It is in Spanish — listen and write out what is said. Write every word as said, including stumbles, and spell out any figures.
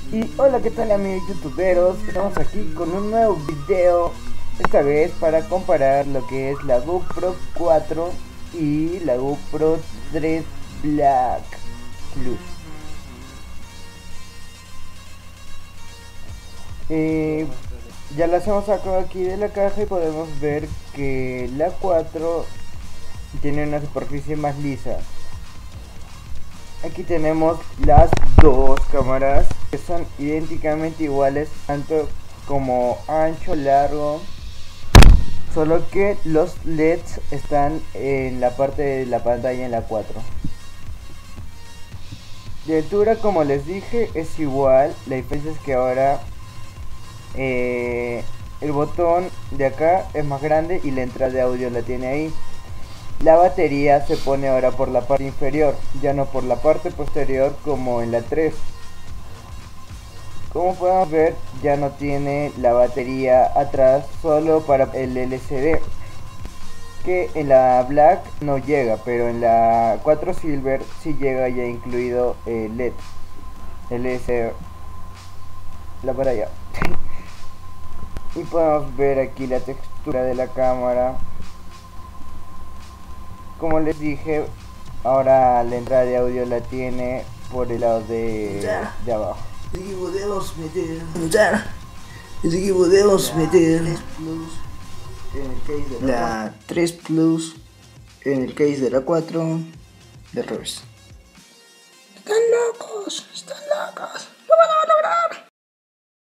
Y hola, ¿qué tal amigos youtuberos? Estamos aquí con un nuevo video. Esta vez para comparar lo que es la GoPro cuatro y la GoPro tres Black Plus. eh, Ya las hemos sacado aquí de la caja y podemos ver que la cuatro tiene una superficie más lisa. Aquí tenemos las dos cámaras que son idénticamente iguales, tanto como ancho, largo, solo que los L E Ds están en la parte de la pantalla en la cuatro. De altura, como les dije, es igual. La diferencia es que ahora eh, el botón de acá es más grande y la entrada de audio la tiene ahí. La batería se pone ahora por la parte inferior, ya no por la parte posterior como en la tres. Como podemos ver, ya no tiene la batería atrás, solo para el L C D, que en la Black no llega, pero en la cuatro Silver sí llega ya incluido el L E D, el L C D, la para allá. Y podemos ver aquí la textura de la cámara. Como les dije, ahora la entrada de audio la tiene por el lado de, de abajo. Aquí podemos meter. Aquí podemos meter En el case de la, la tres Plus en el case de la cuatro de reverse. Están locos, están locos.